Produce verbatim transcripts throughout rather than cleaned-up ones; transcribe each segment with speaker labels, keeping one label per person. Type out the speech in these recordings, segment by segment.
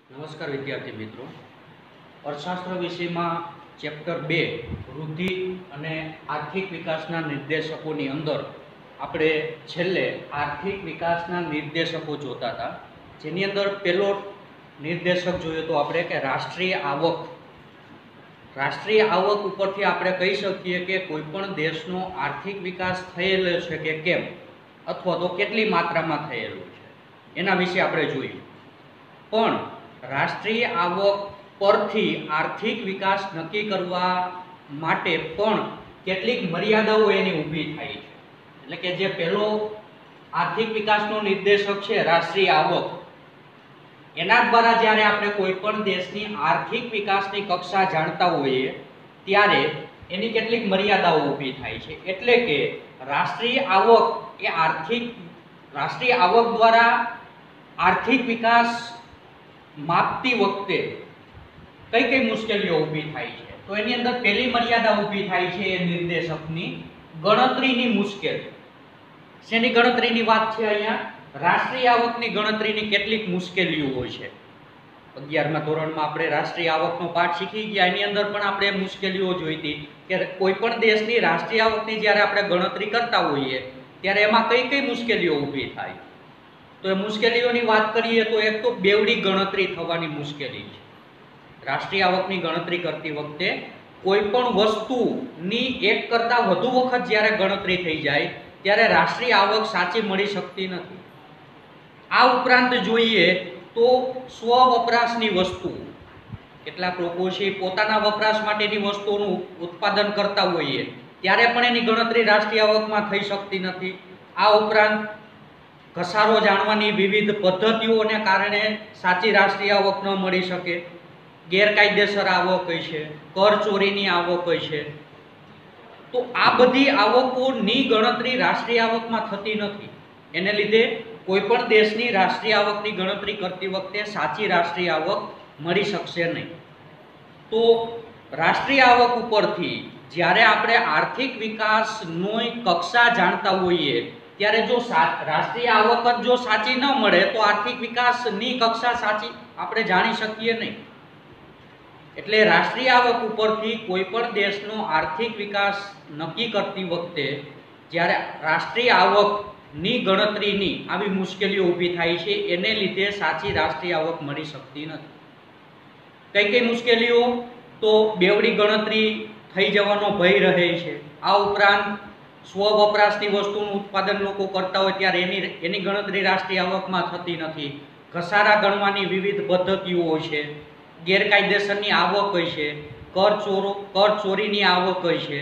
Speaker 1: નમસ્કાર વિદ્યાર્થી મિત્રો, અર્થશાસ્ત્ર વિષયમાં ચેપ્ટર બે વૃદ્ધિ અને આર્થિક વિકાસના નિર્દેશકોની અંદર આપણે છેલ્લે આર્થિક વિકાસના નિર્દેશકો જોતા હતા, જેની અંદર પહેલો નિર્દેશક જોયો તો આપણે કે રાષ્ટ્રીય આવક. રાષ્ટ્રીય આવક ઉપરથી આપણે કહી શકીએ કે કોઈ પણ દેશનો આર્થિક વિકાસ થયેલો છે કે કેમ, અથવા તો કેટલી માત્રામાં થયેલો છે એના વિશે આપણે જોયું. પણ રાષ્ટ્રીય આવક પરથી આર્થિક વિકાસ નક્કી કરવા માટે પણ કેટલીક મર્યાદાઓ એની ઊભી થાય છે. એટલે કે જે પહેલો આર્થિક વિકાસનો નિર્દેશક છે રાષ્ટ્રીય આવક, એના દ્વારા જ્યારે આપણે કોઈ પણ દેશની આર્થિક વિકાસની કક્ષા જાણતા હોઈએ ત્યારે એની કેટલીક મર્યાદાઓ ઊભી થાય છે. એટલે કે રાષ્ટ્રીય આવક એ આર્થિક રાષ્ટ્રીય આવક દ્વારા આર્થિક વિકાસ માપતી વખતે કઈ કઈ મુશ્કેલીઓ ઊભી થાય છે, તો એની અંદર પહેલી મર્યાદા ઊભી થાય છે એ નિર્દેશકની ગણતરીની મુશ્કેલી. શેની ગણતરીની વાત છે અહીંયા? રાષ્ટ્રીય આવકની ગણતરીની કેટલીક મુશ્કેલીઓ હોય છે. અગિયારમા ધોરણમાં આપણે રાષ્ટ્રીય આવકનો પાઠ શીખી ગયા, એની અંદર પણ આપણે મુશ્કેલીઓ જોઈ હતી કે કોઈ પણ દેશની રાષ્ટ્રીય આવકની જ્યારે આપણે ગણતરી કરતા હોઈએ ત્યારે એમાં કઈ કઈ મુશ્કેલીઓ ઊભી થાય. તો એ મુશ્કેલીઓની વાત કરીએ તો એક તો બેવડી ગણતરી થવાની મુશ્કેલી છે. રાષ્ટ્રીય આવકની ગણતરી કરતી વખતે કોઈ પણ વસ્તુની એક કરતાં વધુ વખત જ્યારે ગણતરી થઈ જાય ત્યારે રાષ્ટ્રીય આવક સાચી મળી શકતી નથી. આ ઉપરાંત જોઈએ તો સ્વ વપરાશની વસ્તુ, કેટલાક લોકો છે પોતાના વપરાશ માટેની વસ્તુઓનું ઉત્પાદન કરતા હોઈએ ત્યારે પણ એની ગણતરી રાષ્ટ્રીય આવકમાં થઈ શકતી નથી. આ ઉપરાંત ઘસારો જાણવાની વિવિધ પદ્ધતિઓને કારણે સાચી રાષ્ટ્રીય આવક ન મળી શકે. ગેરકાયદેસર આવક હોય છે, કર ચોરીની આવક હોય છે. તો આ બધી આવકોની ગણતરી રાષ્ટ્રીય આવકમાં થતી નથી. એને લીધે કોઈ પણ દેશની રાષ્ટ્રીય આવકની ગણતરી કરતી વખતે સાચી રાષ્ટ્રીય આવક મળી શકશે નહીં. તો રાષ્ટ્રીય આવક ઉપરથી જ્યારે આપણે આર્થિક વિકાસની કક્ષા જાણતા હોઈએ ત્યારે જો રાષ્ટ્રીય આવક જ જો સાચી ન મળે તો આર્થિક વિકાસની કક્ષા સાચી આપણે જાણી શકીએ નહીં. એટલે રાષ્ટ્રીય આવક ઉપરથી કોઈ પણ દેશનો આર્થિક વિકાસ નક્કી કરતી વખતે જ્યારે રાષ્ટ્રીય આવકની ગણતરીની આવી મુશ્કેલીઓ ઊભી થાય છે, એને લીધે સાચી રાષ્ટ્રીય આવક મળી શકતી નથી. કઈ કઈ મુશ્કેલીઓ? તો બેવડી ગણતરી થઈ જવાનો ભય રહે છે. આ ઉપરાંત સ્વ વપરાશની વસ્તુનું ઉત્પાદન લોકો કરતા હોય ત્યારે એની એની ગણતરી રાષ્ટ્રીય આવકમાં થતી નથી. ઘસારા ગણવાની વિવિધ પદ્ધતિઓ હોય છે, ગેરકાયદેસરની આવક હોય છે, કર ચોરો કર ચોરીની આવક હોય છે.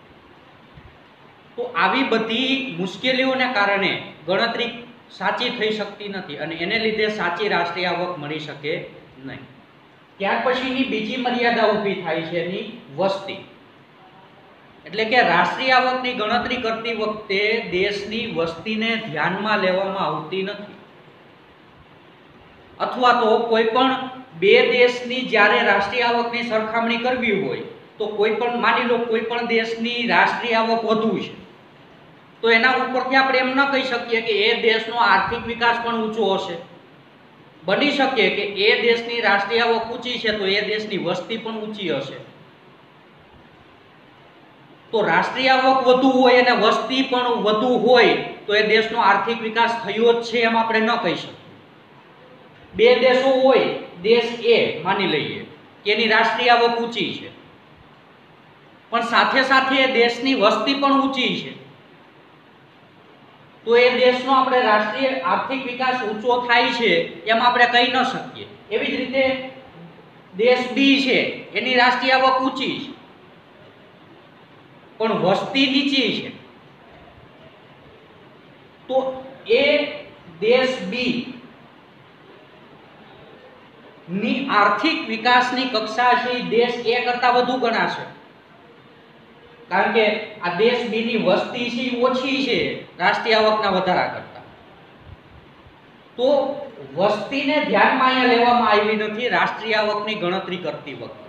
Speaker 1: તો આવી બધી મુશ્કેલીઓને કારણે ગણતરી સાચી થઈ શકતી નથી અને એને લીધે સાચી રાષ્ટ્રીય આવક મળી શકે નહીં. ત્યાર પછીની બીજી મર્યાદા ઊભી થાય છે એની વસ્તી. એટલે કે રાષ્ટ્રીય આવકની ગણતરી કરતી વખતે દેશની વસ્તીને ધ્યાનમાં લેવામાં આવતી નથી. અથવા તો કોઈ પણ બે દેશની જ્યારે રાષ્ટ્રીય આવકની સરખામણી કરવી હોય તો કોઈ પણ માની લો કોઈ પણ દેશની રાષ્ટ્રીય આવક વધુ છે તો એના ઉપરથી આપણે એમ ન કહી શકીએ કે એ દેશનો આર્થિક વિકાસ પણ ઊંચો હશે. બની શકે કે એ દેશની રાષ્ટ્રીય આવક ઊંચી છે તો એ દેશની વસ્તી પણ ઊંચી હશે. તો રાષ્ટ્રીય આવક વધુ હોય અને વસ્તી પણ વધુ હોય તો એ દેશનો આર્થિક વિકાસ થયો જ છે એમ આપણે ન કહી શકીએ. બે દેશો હોય, દેશ એ માની લઈએ કે એની રાષ્ટ્રીય આવક ઊંચી છે પણ સાથે સાથે દેશની વસ્તી પણ ઊંચી છે, તો એ દેશનો આપણે રાષ્ટ્રીય આર્થિક વિકાસ ઊંચો થાય છે એમ આપણે કહી ન શકીએ. એવી જ રીતે દેશ બી છે, એની રાષ્ટ્રીય આવક ઊંચી છે પણ વસ્તી નીચી છે, તો એ દેશ બી ની આર્થિક વિકાસની કક્ષા છે દેશ એ કરતા વધુ ગણાશે. કારણ કે આ દેશ બી ની વસ્તી છે ઓછી છે રાષ્ટ્રીય આવકના વધારા કરતા. તો વસ્તીને ધ્યાનમાં અહીંયા લેવામાં આવી નથી રાષ્ટ્રીય આવકની ગણતરી કરતી વખતે.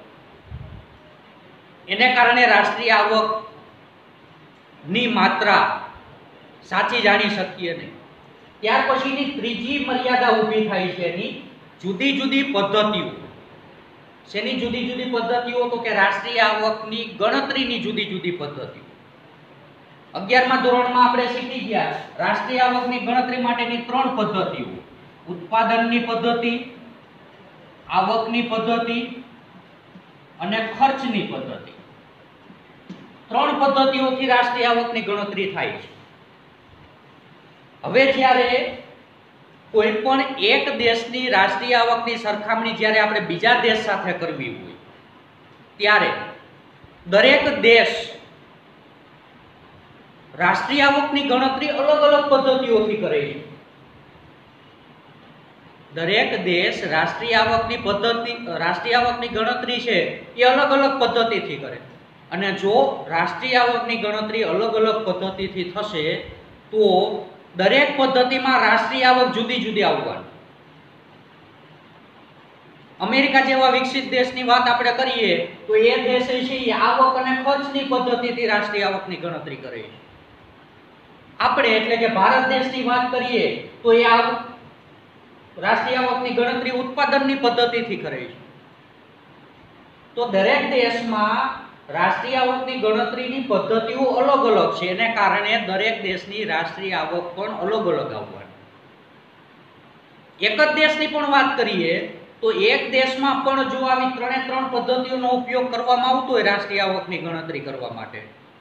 Speaker 1: એને કારણે રાષ્ટ્રીય આવક ની માત્રા સાચી જાણી શકીએ નહીં. ત્યાર પછીની ત્રીજી મર્યાદા ઊભી થાય છે એની જુદી જુદી પદ્ધતિઓ. શેની જુદી જુદી પદ્ધતિઓ? તો કે રાષ્ટ્રીય આવકની ગણતરીની જુદી જુદી પદ્ધતિઓ. અગિયારમા ધોરણમાં આપણે શીખી ગયા રાષ્ટ્રીય આવકની ગણતરી માટેની ત્રણ પદ્ધતિઓ: ઉત્પાદનની પદ્ધતિ, આવકની પદ્ધતિ અને ખર્ચની પદ્ધતિ. ત્રણ પદ્ધતિઓથી રાષ્ટ્રીય આવકની ગણતરી થાય છે. હવે જ્યારે કોઈ પણ એક દેશની રાષ્ટ્રીય આવકની સરખામણી જ્યારે આપણે બીજા દેશ સાથે કરવી હોય ત્યારે દરેક દેશ રાષ્ટ્રીય આવકની ગણતરી અલગ અલગ પદ્ધતિઓથી કરે છે. દરેક દેશ રાષ્ટ્રીય આવકની પદ્ધતિ રાષ્ટ્રીય આવકની ગણતરી છે એ અલગ અલગ પદ્ધતિથી કરે. અને જો રાષ્ટ્રીય આવકની ગણતરી અલગ અલગ પદ્ધતિથી થશે તો દરેક પદ્ધતિમાં રાષ્ટ્રીય આવક જુદી જુદી આવવાની. અમેરિકા જેવા વિકસિત દેશની વાત આપણે કરીએ તો એ દેશ છે એ આવક અને ખર્ચની પદ્ધતિથી રાષ્ટ્રીય આવકની ગણતરી કરે છે. આપણે એટલે કે ભારત દેશની વાત કરીએ તો એ રાષ્ટ્રીય આવકની ગણતરી ઉત્પાદનની પદ્ધતિથી કરે છે. તો દરેક દેશમાં રાષ્ટ્રીય આવકની ગણતરીની પદ્ધતિઓ અલગ અલગ છે. એને કારણે દરેક દેશની રાષ્ટ્રીય આવક પણ અલગ અલગ આવવાની. એક જ દેશની પણ વાત કરીએ તો એક દેશમાં પણ જો આવી ત્રણે ત્રણ પદ્ધતિઓનો ઉપયોગ કરવામાં આવતો હોય રાષ્ટ્રીય આવકની ગણતરી કરવા માટે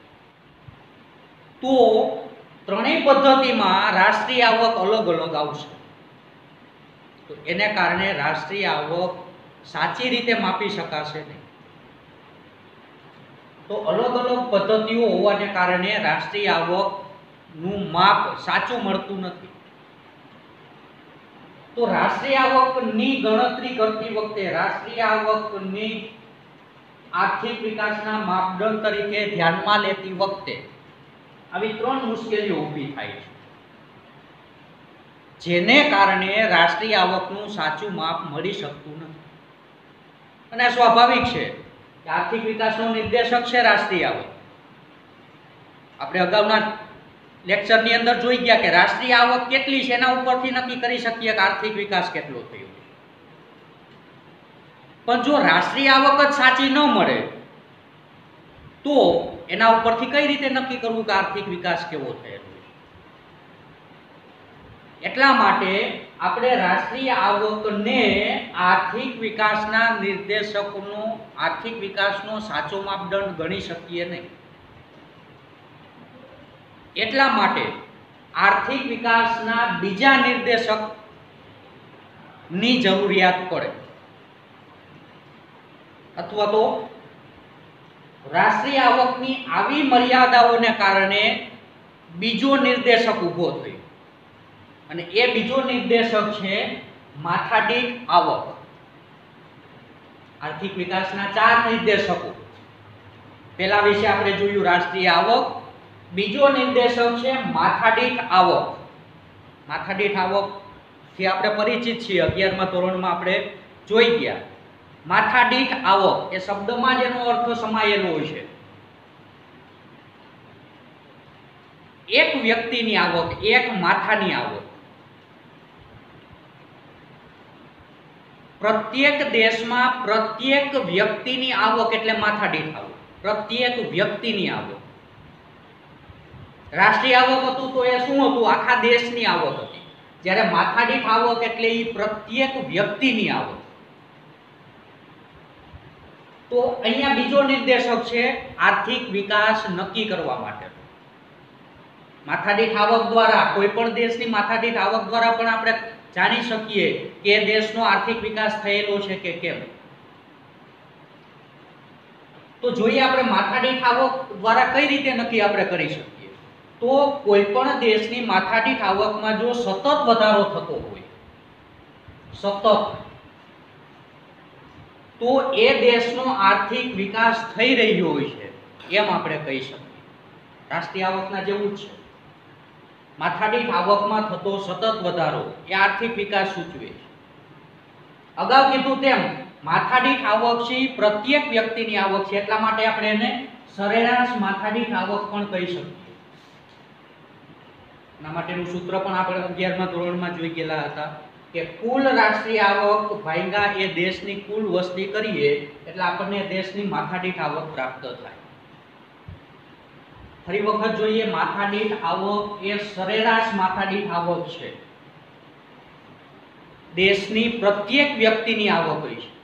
Speaker 1: તો ત્રણેય પદ્ધતિમાં રાષ્ટ્રીય આવક અલગ અલગ આવશે. તો એને કારણે રાષ્ટ્રીય આવક સાચી રીતે માપી શકાશે નહીં. તો અલગ અલગ પદ્ધતિઓ હોવાને કારણે રાષ્ટ્રીય આવકનું માપ સાચું મળતું નથી. તો રાષ્ટ્રીય આવકની ગણતરી કરતી વખતે રાષ્ટ્રીય આવકની આર્થિક વિકાસના માપદંડ તરીકે ધ્યાનમાં લેતી વખતે આવી ત્રણ મુશ્કેલીઓ ઊભી થાય છે, જેને કારણે રાષ્ટ્રીય આવકનું સાચું માપ મળી શકતું નથી. અને સ્વાભાવિક છે કે આર્થિક વિકાસનો નિર્દેશક છે રાષ્ટ્રીય આવક. આપણે અગાઉના લેક્ચરની અંદર જોઈ ગયા કે રાષ્ટ્રીય આવક કેટલી છે એના ઉપરથી નક્કી કરી શકીએ કે આર્થિક વિકાસ કેટલો થયો. પણ જો રાષ્ટ્રીય આવક જ સાચી ન મળે તો એના ઉપરથી કઈ રીતે નક્કી કરવું કે આર્થિક વિકાસ કેવો થયેલો છે? એટલા માટે આપણે રાષ્ટ્રીય આવકને આર્થિક વિકાસના નિર્દેશકનો આર્થિક વિકાસનો સાચો માપદંડ ગણી શકીએ નહીં. એટલા માટે આર્થિક વિકાસના બીજા નિર્દેશકની જરૂરિયાત પડે અથવા તો રાષ્ટ્રીય આવકની આવી મર્યાદાઓને કારણે બીજો નિર્દેશક ઊભો થયો અને એ બીજો નિર્દેશક છે માથાદીઠ આવક. આર્થિક વિકાસના ચાર નિર્દેશકો. પહેલા વિશે આપણે જોયું રાષ્ટ્રીય આવક. બીજો નિર્દેશક છે માથાદીઠ આવક. માથાદીઠ આવક થી આપણે પરિચિત છીએ, અગિયારમા ધોરણમાં આપણે જોઈ ગયા. માથાદીઠ આવક એ શબ્દમાં જ એનો અર્થ સમાયેલો હોય છે. એક વ્યક્તિની આવક, એક માથાની આવક. પ્રત્યેક દેશમાં પ્રત્યેક વ્યક્તિની આવક એટલે માથાદીઠ આવક. પ્રત્યેક વ્યક્તિની આવક. રાષ્ટ્રીય આવક હતું તો એ શું હતું? આખા દેશની આવક હતી. જ્યારે માથાદીઠ આવક એટલે એ પ્રત્યેક વ્યક્તિની આવક. તો અહીંયા બીજો નિર્દેશક છે આર્થિક વિકાસ નક્કી કરવા માટે. માથાદીઠ આવક દ્વારા કોઈ પણ દેશની માથાદીઠ આવક દ્વારા પણ આપણે જાણી શકીએ કે દેશનો આર્થિક વિકાસ થયેલો છે કે કેમ. તો જોઈએ આપણે માથાદીઠ આવક દ્વારા કઈ રીતે નક્કી આપણે કરી શકીએ. તો કોઈ પણ દેશની માથાદીઠ આવકમાં જો સતત વધારો થતો હોય, સતત, તો એ દેશનો આર્થિક વિકાસ થઈ રહ્યો હોય છે એમ આપણે કહી શકીએ. રાષ્ટ્રીય આવકના જેવું જ છે. માથાદીઠ આવકમાં થતો સતત વધારો એ આર્થિક વિકાસ સૂચવે છે. અગાઉ કીધું તેમ માથાદીઠ આવક છે પ્રત્યેક વ્યક્તિની આવક છે, એટલા માટે આપણે એને સરેરાશ માથાદીઠ આવક પણ કહી શકીએ. એના માટેનું સૂત્ર પણ આપણે અગિયારમા ધોરણમાં જોઈ ગયેલા હતા કે કુલ રાષ્ટ્રીય આવક ભાગ્યા એ દેશની કુલ વસ્તી કરીએ એટલે આપણને દેશની માથાદીઠ આવક પ્રાપ્ત થાય. ફરી વખત જોઈએ, માથાદીઠ આવક એ સરેરાશ માથાદીઠ આવક છે. દેશની પ્રત્યેક વ્યક્તિની આવક હોય છે.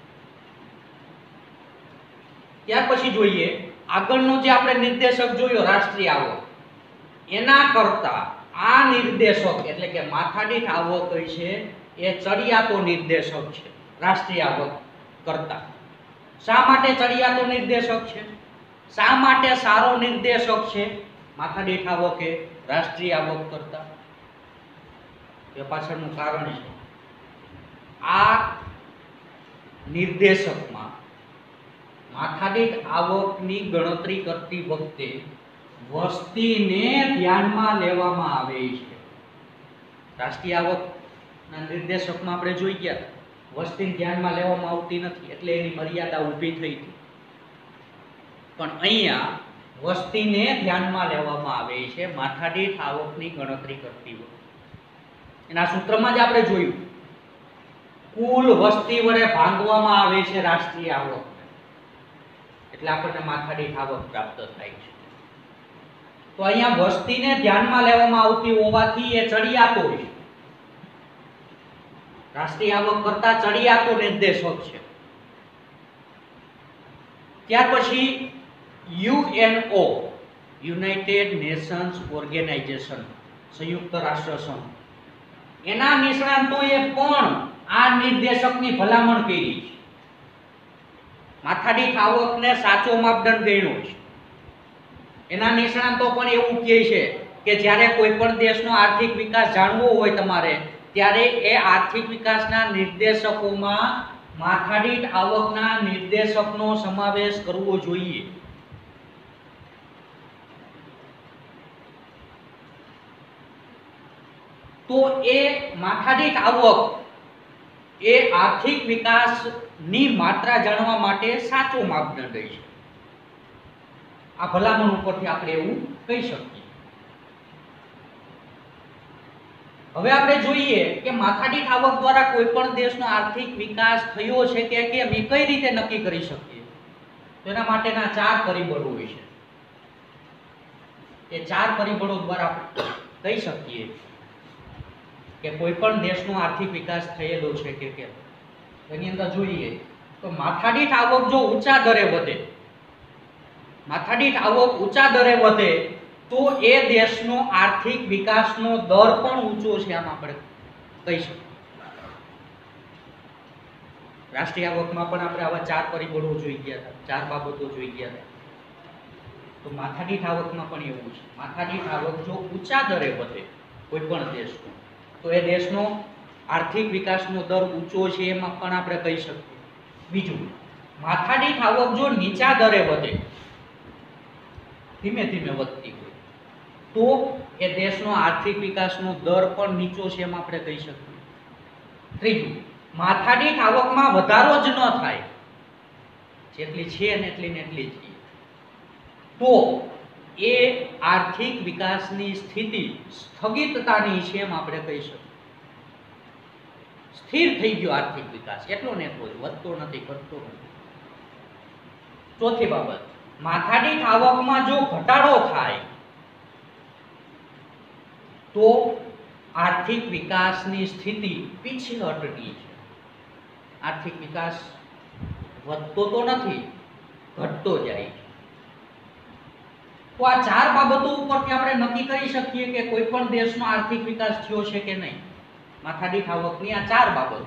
Speaker 1: ત્યાર પછી જોઈએ આગળનો જે આપણે નિર્દેશક જોયો રાષ્ટ્રીય આવક, એના કરતા આ નિર્દેશક એટલે કે માથાદીઠ આવક હોય છે એ ચડિયાતો નિર્દેશક છે રાષ્ટ્રીય આવક કરતા. શા માટે ચડિયાતો નિર્દેશક છે? શા માટે સારો નિર્દેશક છે માથાદીઠ આવક એ રાષ્ટ્રીય આવક કરતા? એ પાછળનું કારણ છે આ નિર્દેશકમાં માથાદીઠ આવકની ગણતરી કરતી વખતે વસ્તીને ધ્યાનમાં લેવામાં આવે છે. રાષ્ટ્રીય આવકના નિર્દેશકમાં આપણે જોઈ ગયા વસ્તીને ધ્યાનમાં લેવામાં આવતી નથી એટલે એની મર્યાદા ઊભી થઈ હતી. પણ અહીંયા વસ્તીને ધ્યાનમાં લેવામાં આવે છે માથાદીઠ આવકની ગણતરી કરતી વખતે. એના સૂત્રમાં જ આપણે જોયું કુલ વસ્તી વડે ભાંગવામાં આવે છે રાષ્ટ્રીય આવક એટલે આપણને માથાદીઠ આવક પ્રાપ્ત થાય છે. તો અહીંયા વસ્તીને ધ્યાનમાં લેવામાં આવતી હોવાથી એ ચડિયાતો છે. રાષ્ટ્રીય આવક કરતા ચડિયાતો નિર્દેશક છે. ત્યાર પછી યુએનઓ યુનાઇટેડ નેશન્સ ઓર્ગેનાઇઝેશન સંયુક્ત રાષ્ટ્ર સંઘ એના નિષ્ણાંતોએ પણ આ નિર્દેશકની ભલામણ કરી છે. માથાદીઠ આવકને સાચો માપદંડ ગણ્યો છે. એના નિષ્ણાંતો પણ એવું કહે છે કે જ્યારે કોઈ પણ દેશનો આર્થિક વિકાસ જાણવો હોય તમારે ત્યારે એ આર્થિક વિકાસના નિર્દેશકોમાં માથાદીઠ આવકના નિર્દેશકનો સમાવેશ કરવો જોઈએ. તો એ માથાદીઠ આવક એ આર્થિક વિકાસની માત્રા જાણવા માટે સાચો માપદંડ છે. આ ભલામણ ઉપરથી આપણે એવું કહી શકીએ. હવે આપણે જોઈએ કે માથાદીઠ આવક દ્વારા કોઈ પણ દેશનો આર્થિક વિકાસ થયો છે કે કેમ એ કઈ રીતે નક્કી કરી શકીએ? તેના માટેના ચાર પરિબળો હોય છે. એ ચાર પરિબળો દ્વારા કહી શકીએ કે કોઈ પણ દેશનો આર્થિક વિકાસ થયેલો છે કે કેમ. એની અંદર જોઈએ તો માથાદીઠ આવક જો ઊંચા દરે વધે માથાદીઠ આવક ઊંચા દરે વધે તો એ દેશનો આર્થિક વિકાસનો દર પણ ઊંચો છે આમ આપણે કહી શકીએ. રાષ્ટ્રીય આવકમાં પણ આપણે આવા ચાર પરિબળો જોઈ ગયા હતા, ચાર બાબતો જોઈ ગયા હતા. તો માથાદીઠ આવકમાં પણ એવું છે. માથાદીઠ આવક જો ઊંચા દરે વધે કોઈ પણ દેશનો તો એ દેશનો આર્થિક વિકાસનો દર ઊંચો છે એમાં પણ આપણે કહી શકીએ. બીજું, માથાદીઠ આવક જો નીચા દરે વધે ધીમે ધીમે વધતી હોય તો એ દેશનો આર્થિક વિકાસનો દર પણ નીચો છે એમ આપણે કહી શકીએ. ત્રીજું, માથાદીઠ આવકમાં વધારો જ ન થાય, જેટલી છે ને એટલી ને એટલી છે, તો એ આર્થિક વિકાસની સ્થિતિ સ્થગિતતાની છે એમ આપણે કહી શકીએ. સ્થિર થઈ ગયો આર્થિક વિકાસ, એટલો ને એટલો વધતો નથી, ઘટતો નથી. ચોથી બાબત, માથાદીઠ આવકમાં જો ઘટાડો થાય તો આર્થિક વિકાસની સ્થિતિ પીછેહટની છે. આર્થિક વિકાસ વધતો તો નથી, ઘટતો જાય છે. તો આ ચાર બાબતો ઉપરથી આપણે નક્કી કરી શકીએ કે કોઈ પણ દેશનો આર્થિક વિકાસ થયો છે કે નહીં. માથાદીઠ આવકની આ ચાર બાબતો.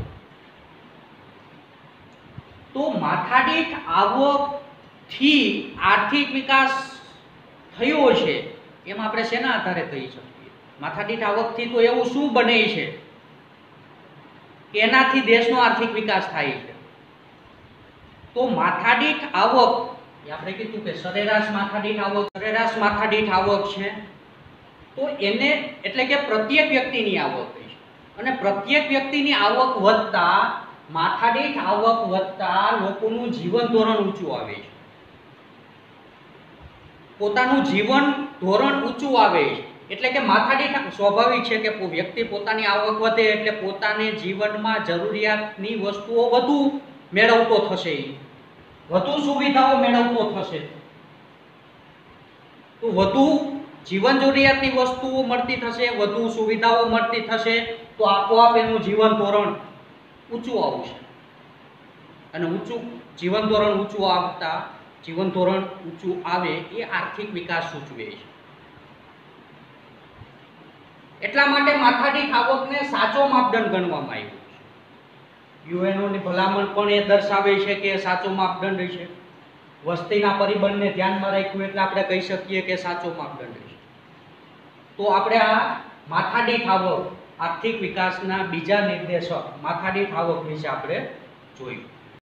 Speaker 1: તો માથાદીઠ આવકથી આર્થિક વિકાસ થયો છે એમ આપણે શેના આધારે કહી શકીએ? માથાદીઠ આવકથી તો એવું શું બને છે કે એનાથી દેશનો આર્થિક વિકાસ થાય છે? તો માથાદીઠ આવક આપણે કીધું કે સરેરાશ માથાદીઠ આવક સરેરાશ માથાદીઠ આવક છે. તો એને એટલે કે પ્રત્યેક વ્યક્તિની આવક છે અને પ્રત્યેક વ્યક્તિની આવક વધતા માથાદીઠ આવક વધતા લોકોનું જીવન ધોરણ ઊંચું આવે છે. પોતાનું જીવન ધોરણ ઊંચું આવે છે એટલે કે માથાદીઠ સ્વાભાવિક છે કે વ્યક્તિ પોતાની આવક વધે એટલે પોતાને જીવનમાં જરૂરિયાતની વસ્તુઓ વધુ મેળવતો થશે, વધુ સુવિધાઓ મેળવતો થશે, તો વધુ જીવન જરૂરિયાતની વસ્તુઓ મળતી થશે, વધુ સુવિધાઓ મળતી થશે, તો આપોઆપ એનું જીવન ધોરણ ઊંચું આવશે અને ઊંચું જીવન ધોરણ ઊંચું આવતા જીવન ધોરણ ઊંચું આવે એ આર્થિક વિકાસ સૂચવે છે. એટલા માટે માથાદીઠ આવકને સાચો માપદંડ ગણવામાં આવ્યો છે. યુએનઓની ભલામણ પણ એ દર્શાવે છે કે સાચો માપદંડ છે. વસ્તીના પરિબળને ધ્યાનમાં રાખ્યું એટલે આપણે કહી શકીએ કે સાચો માપદંડ છે. તો આપણે આ માથાદીઠ આવક આર્થિક વિકાસના બીજા નિર્દેશક માથાદીઠ આવક વિશે આપણે જોયું.